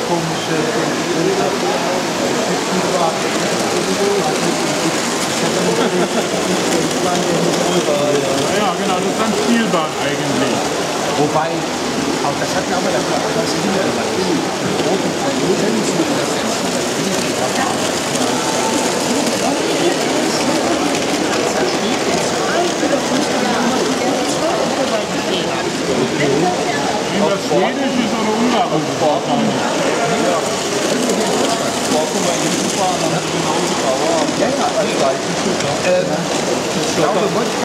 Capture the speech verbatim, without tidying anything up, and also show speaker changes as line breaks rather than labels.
komische
Ja, genau, das ist dann Spielbahn eigentlich.
Wobei, auch das hat mir aber das was Kinder gesagt. Die roten Planeten zu übersetzen.
Wenn das Schwedisch ist oder Ungarisch wahrscheinlich.
Ja, ja, also, ähm, ich glaube,